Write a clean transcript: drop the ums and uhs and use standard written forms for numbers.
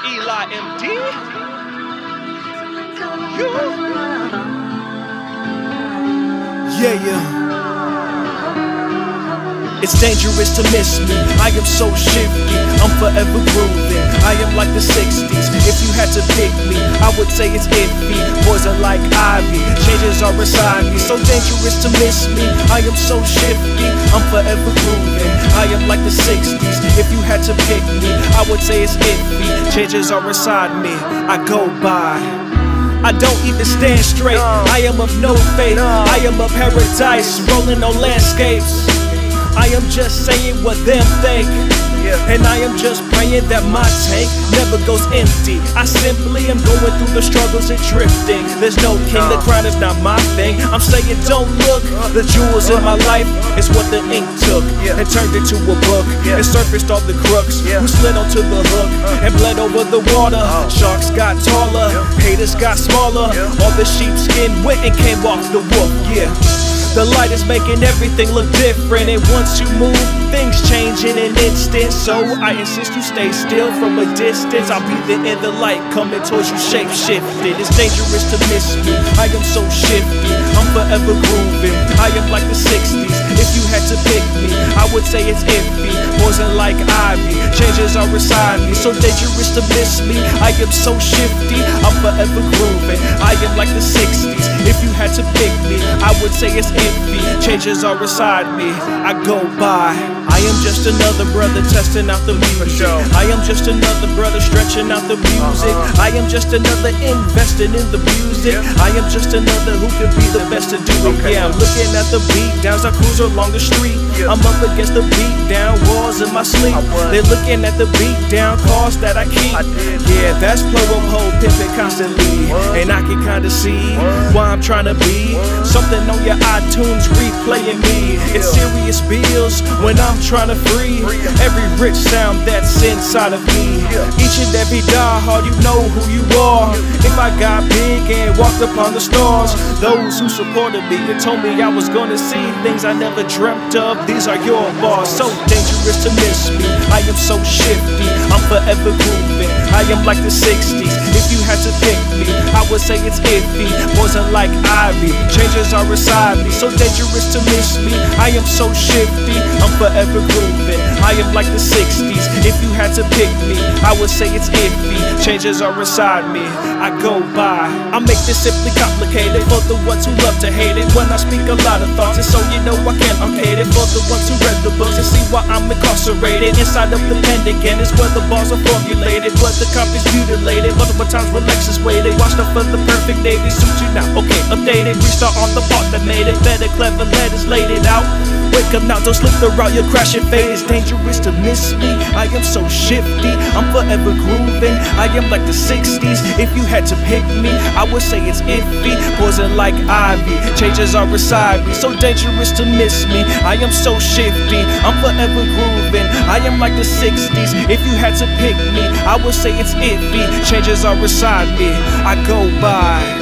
Eli MD. Yeah. It's dangerous to miss me, I am so shifty, I'm forever grooving, I am like the 60s. If you had to pick me, I would say it's iffy, poison like ivy, changes are beside me. So dangerous to miss me, I am so shifty, I'm forever grooving, I am like the 60s. If you had to pick me, I would say it's iffy, changes are beside me. I go by, I don't even stand straight, I am of no faith, I am a paradise, rolling on landscapes. I am just saying what them think, and I am just praying that my tank never goes empty. I simply am going through the struggles and drifting. There's no king, the crown is not my thing. I'm saying don't look, the jewels in my life is what the ink took and turned into a book. It surfaced all the crooks who slid onto the hook and bled over the water. Sharks got taller, haters got smaller, all the sheepskin went and came off the wolf. The light is making everything look different, and once you move, things change in an instant. So I insist you stay still from a distance. I'll be there in the light coming towards you, shape-shifted. It's dangerous to miss me, I am so shifty, I'm forever grooving, I am like the 60s. If you had to pick me, I would say it's iffy, poison like ivy, changes are beside me. So dangerous to miss me, I am so shifty, I'm forever grooving, I am like the 60s. If you had to pick me, I would say it's iffy, changes are beside me. I go by, I am just another brother testing out the music. I am just another brother stretching out the music. I am just another investing in the music. I am just another who could be the best to do it. Yeah, I'm looking at the beat downs, I cruise along the street. I'm up against the beat down walls in my sleep. They're looking at the beat down cars that I keep. Yeah, that's plural hole pimping constantly, and I can kinda see why I'm trying to be something on your iTunes replaying me. It's serious bills when I'm trying to free every rich sound that's inside of me. Each and every diehard, you know who you are. If I got big and walked upon the stars, those who supported me and told me I was gonna see things I never dreamt of, these are your bars. So dangerous to miss me, I am so shifty, I'm forever grooving, I am like the 60s. If you had to pick me, I would say it's iffy, poison like ivy, changes are beside me. So dangerous to miss me, I am so shifty, I'm forever grooving, I am like the 60s. If you had to pick me, I would say it's iffy, changes are beside me. I go by, I make this simply complicated for the ones who love to hate it. When I speak a lot of thoughts, and so you know I can't uncade it. For the ones who read the books and see why I'm incarcerated inside of the pen again is where the bars are formulated, where the copies mutilated, multiple times when Lexus waited. Watched up for the perfect day, they suit you now, okay, updated. Restart on the part that made it better, clever letters laid it out. Wake up now, don't slip the route, you're crashing fade. It's dangerous to miss me, I am so shifty, I'm forever grooving, I am like the 60s. If you had to pick me, I would say it's iffy, poison like ivy, changes are beside me. So dangerous to miss me, I am so shifty, I'm forever grooving, I am like the 60s. If you had to pick me, I would say it's iffy, changes are beside me. I go by.